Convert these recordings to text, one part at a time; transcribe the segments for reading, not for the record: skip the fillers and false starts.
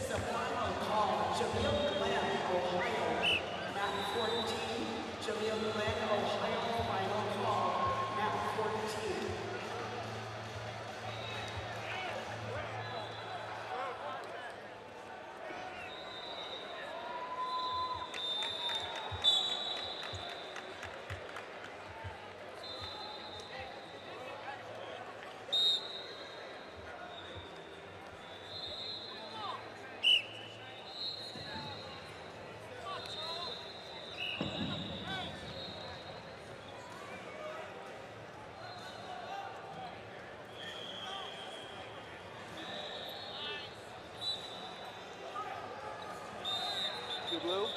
the final call. Jamil Glenn, Ohio, map 14. Jamil Glenn, Ohio, final call, map 14. Two blue.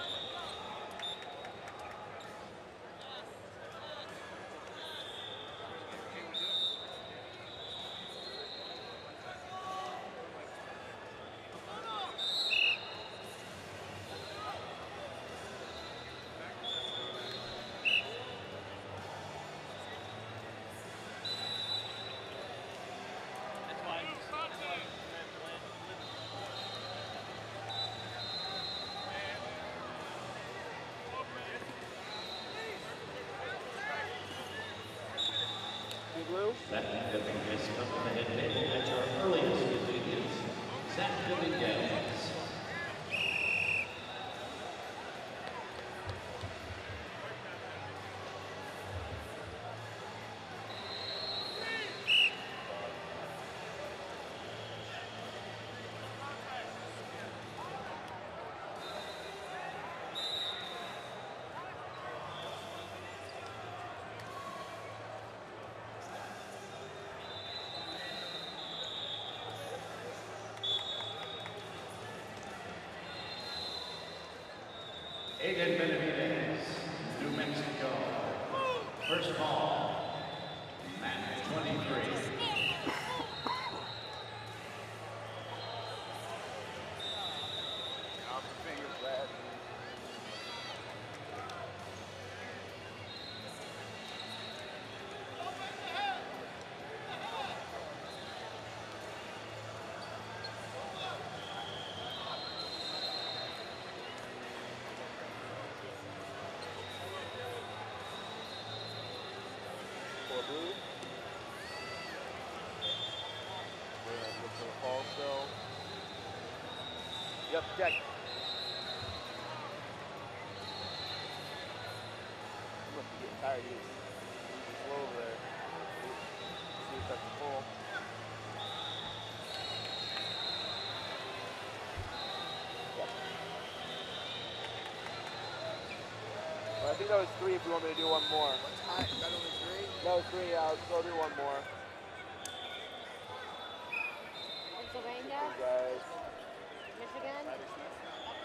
Blue. That Dominguez comes from the head table at your earliest convenience. Zach Dominguez. Aiden Benavidez, New Mexico. First ball, match 23. Blue. We're gonna look for the fall still. Yep, check. I'm gonna be getting tired. He's slow over there. See if that's full. Yep. Well, I think that was 3 if you want me to do one more. What time? Is that only 3? No, 3, yeah, I'll do one more. Pennsylvania, Guys. Michigan.